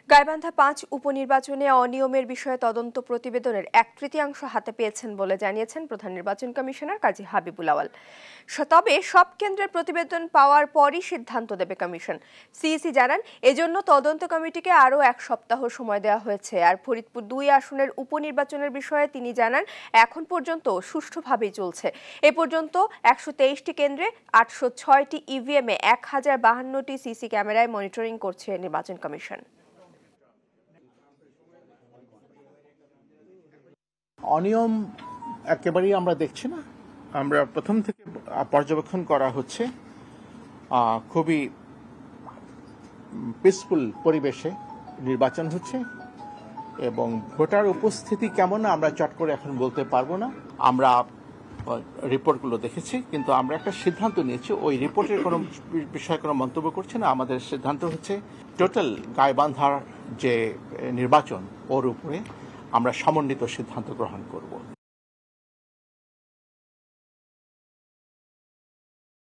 গাইবান্ধা ৫ উপনির্বাচনে অনিয়মের বিষয়ে তদন্ত প্রতিবেদনের ১/৩ হাতে পেয়েছেন বলে জানিয়েছেন প্রধান নির্বাচন কমিশনার কাজী হাবিবুল আওয়াল। তবে সব কেন্দ্রের প্রতিবেদন পাওয়ার পরই সিদ্ধান্ত দেবে কমিশন। সিইসি জানান, এজন্য তদন্ত কমিটিকে আরও ১ সপ্তাহ সময় দেওয়া হয়েছে। আর ফরিদপুর ২ আসনের উপনির্বাচনের বিষয়ে তিনি জানান, এখন পর্যন্ত সুষ্ঠুভাবেই চলছে। এ পর্যন্ত ১২৩টি কেন্দ্রে ৮০৬টি ইভিএমে ১,০৫২টি সিসি ক্যামেরায় মনিটরিং করছে নির্বাচন কমিশন। অনিয়ম একেবারেই আমরা দেখছি না। আমরা প্রথম থেকে পর্যবেক্ষণ করা হচ্ছে খুবই পিসফুল পরিবেশে নির্বাচন হচ্ছে এবং ভোটার উপস্থিতি কেমন আমরা চট করে এখন বলতে পারবো না। আমরা রিপোর্টগুলো দেখেছি, কিন্তু আমরা একটা সিদ্ধান্ত নিয়েছি, ওই রিপোর্টের কোনো বিষয়ে কোনো মন্তব্য করছে না। আমাদের সিদ্ধান্ত হচ্ছে টোটাল গাইবান্ধার যে নির্বাচন ওর উপরে আমরা সমন্বিত সিদ্ধান্ত গ্রহণ করব।